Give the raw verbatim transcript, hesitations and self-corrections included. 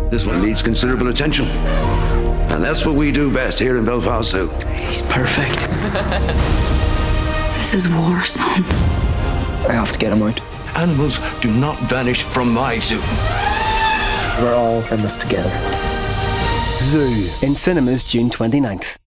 This one needs considerable attention. And that's what we do best here in Belfast Zoo. He's perfect. This is war, son. I have to get him out. Animals do not vanish from my zoo. We're all in this together. Zoo, in cinemas June twenty-ninth.